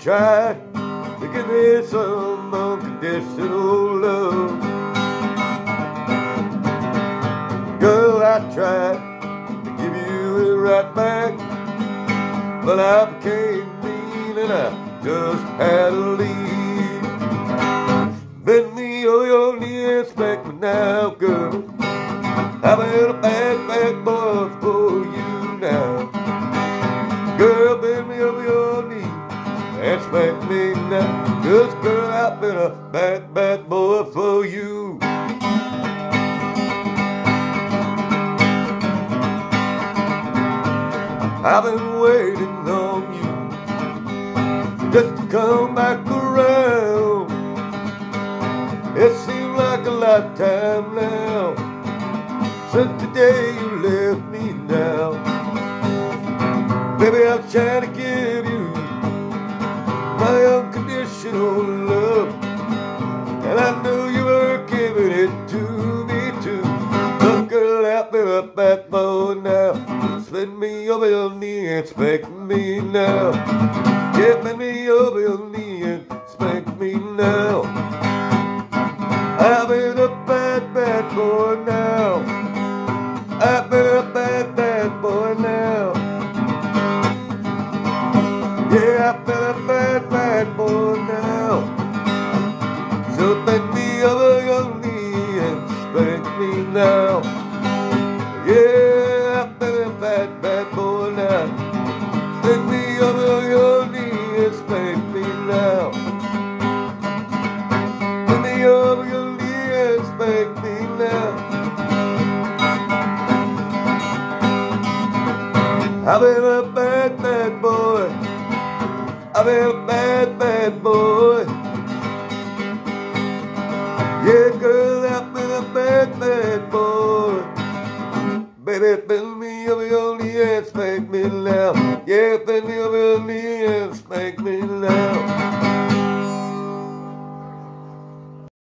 tried to give me some unconditional love. Girl, I tried to give you it right back, but I became mean and I just had to leave. Bend me over your knee and spank me now, girl. I've been a bad, bad boy for you now. Girl, bend me over your knee and spank me now. Cause girl, I've been a bad, bad boy for you. I've been waiting on you just to come back around. It seems like a lifetime now since the day you left me now. Baby, I'm trying to give you my unconditional love, and I knew you were giving it to me too. But girl, I've been a bad boy now. Bend me over your knee and spank me now. Yeah, bend me over your knee and spank me now. I've been a bad, bad boy now. I've been a bad, bad boy now. Yeah, I've been a bad, bad boy now. So bend me over your knee and spank me now. Yeah, I've been a bad, bad boy now. Bend me over your knee and spank me now. Bend me over your knee and spank me now. I've been a bad, bad boy. I've been a bad, bad boy. Yeah, girl, I've been a bad, bad boy. Baby, bend me over your knee and spank me now. Yeah, bend me over your knee and spank me now.